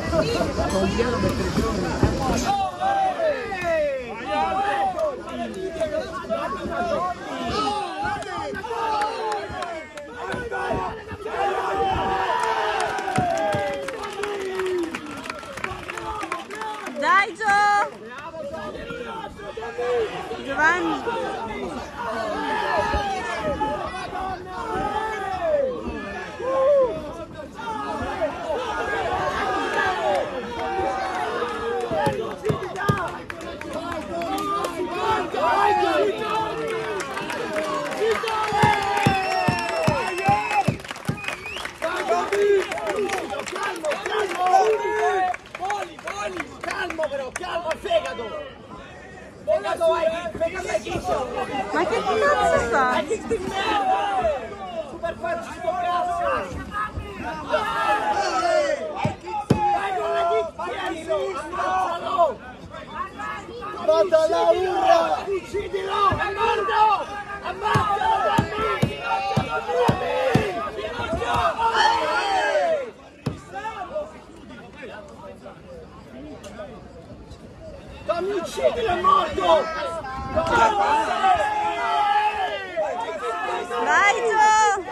Dai Giovanni. Calmo però, calmo al fegato! Fegato ai chicco! Ma che cazzo fa? Ai chicco di merda! Super forte sto cazzo! Vai con la chicco! Tienilo! Ammazzalo! Manda la urla! Uccidilo! È morto! Ammazzalo! Dammi, uccidilo, è morto! Vai Gio!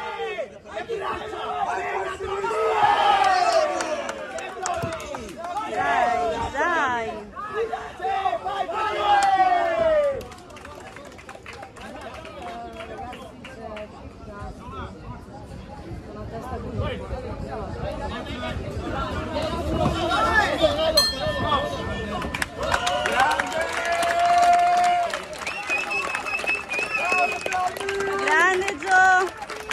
Dai! Grande Gio!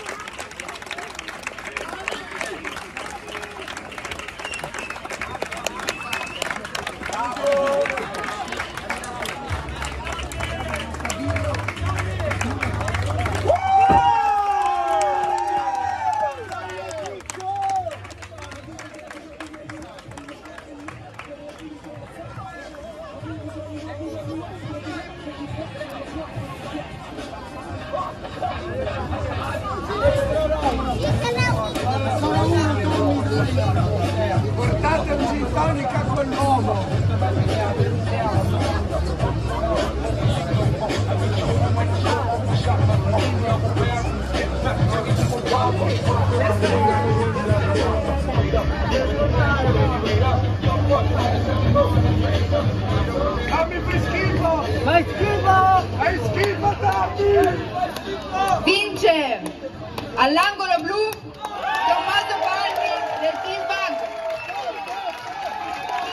Portate un gin tonica con l'uomo. Dammi fai schifo! Fai schifo! Fai schifo, dammi! Vince all'angolo blu Tommaso